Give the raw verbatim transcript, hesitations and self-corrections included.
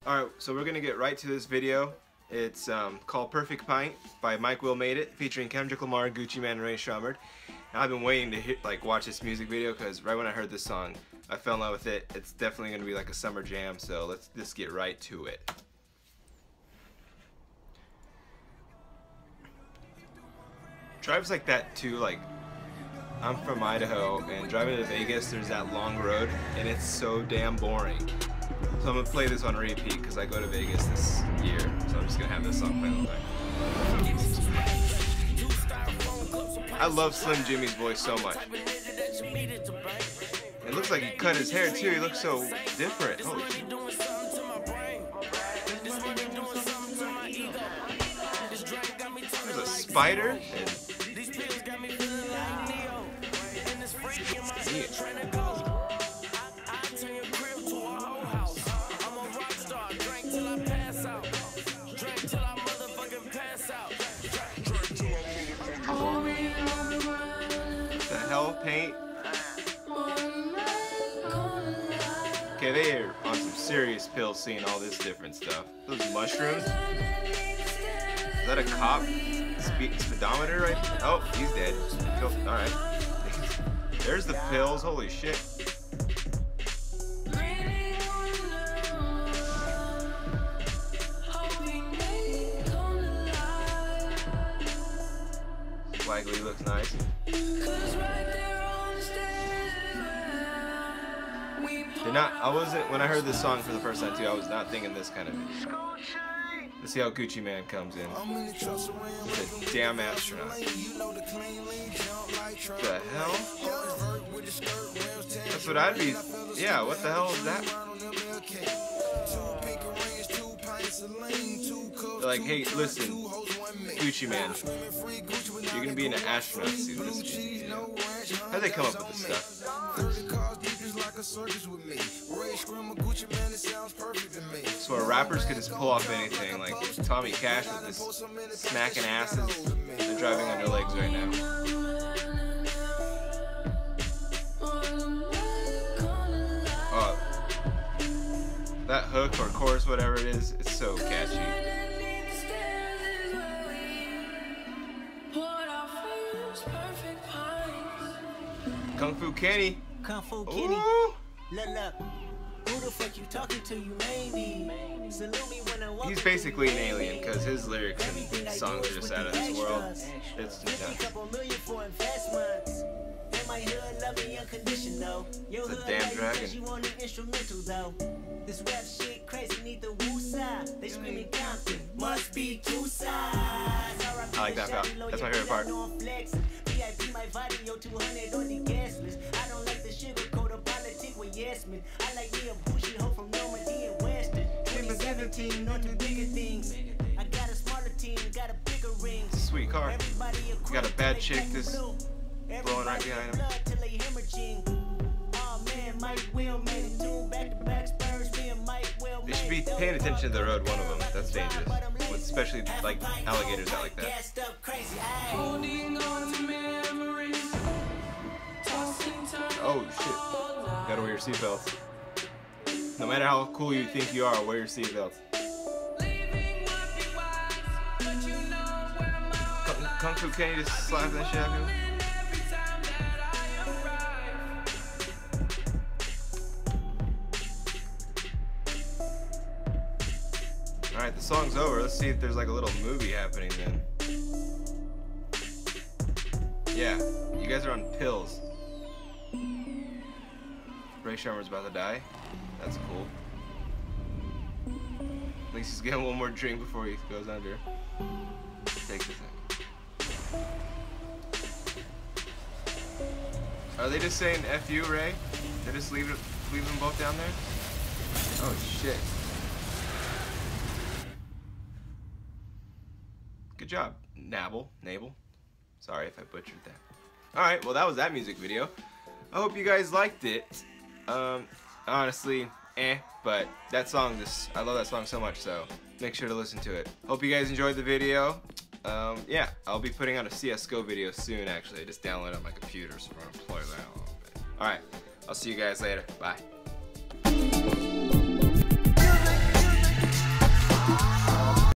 Alright, so we're gonna get right to this video. It's um, called Perfect Pint by Mike Will Made It, featuring Kendrick Lamar, Gucci Mane, and Rae Sremmurd. And I've been waiting to hit, like watch this music video because right when I heard this song, I fell in love with it. It's definitely gonna be like a summer jam, so let's just get right to it. Drives like that too, like I'm from Idaho, and driving to Vegas, there's that long road, and it's so damn boring. So I'm gonna play this on repeat because I go to Vegas this year, so I'm just gonna have this song playing all the time. I love Slim Jimmy's voice so much. It looks like he cut his hair too. He looks so different. Holy shit. There's a spider. And yeah. The hell, paint? Okay, they're on some serious pills seeing all this different stuff. Those mushrooms? Is that a cop? Speed speedometer right? Oh, he's dead. Alright. There's the pills, holy shit. Swagly looks nice. Did not, I wasn't, when I heard this song for the first time too, I was not thinking this kind of video. Let's see how Gucci Mane comes in. He's a damn astronaut. The hell? That's what I'd be, yeah, what the hell is that? They're like, hey, listen, Gucci Mane, you're gonna be in an astronaut suit this week. How'd they come up with this stuff? So our rappers could just pull off anything, like Tommy Cash with this smacking asses. They're driving on their legs right now. Oh, that hook or chorus, whatever it is, it's so catchy. Kung Fu Kenny. Kung Fu Kenny. Look, look. Who the fuck you talking to? You maybe. Salute me when I walk. He's basically an alien because his lyrics and songs are just out of this world. It's nuts. It's a damn dragon. This rap shit crazy, need the woo-side. They screaming Compton, must be two sides. I like that part. That's my favorite part. V I P my video two hundred on the gas list. I don't like the sugar coat of politics with yes men. I like me a bougie hoe from Normandy and Western. twenty seventeen on the bigger things. I got a smarter team, got a bigger ring. Sweet car. You got a bad chick that's blowing right behind him. They should be paying attention to the road, one of them. That's dangerous. With especially like alligators out like that. Oh shit. Gotta wear your seatbelts. No matter how cool you think you are, wear your seatbelts. Kung Fu Kenny just slapping that shit out of you. Alright, the song's over. Let's see if there's like a little movie happening then. Yeah, you guys are on pills. Rae Sremmurd's about to die. That's cool. At least he's getting one more drink before he goes under. Take this in. Are they just saying F you, Ray? They just leave, it, leave them both down there? Oh shit. Good job, Nabble, Nabel. Sorry if I butchered that. Alright, well that was that music video. I hope you guys liked it. Um, honestly, eh, but that song just, I love that song so much, so make sure to listen to it. Hope you guys enjoyed the video. Um, yeah, I'll be putting out a C S G O video soon, actually. I just downloaded it on my computer, so I'm gonna play that a little bit. Alright, I'll see you guys later. Bye.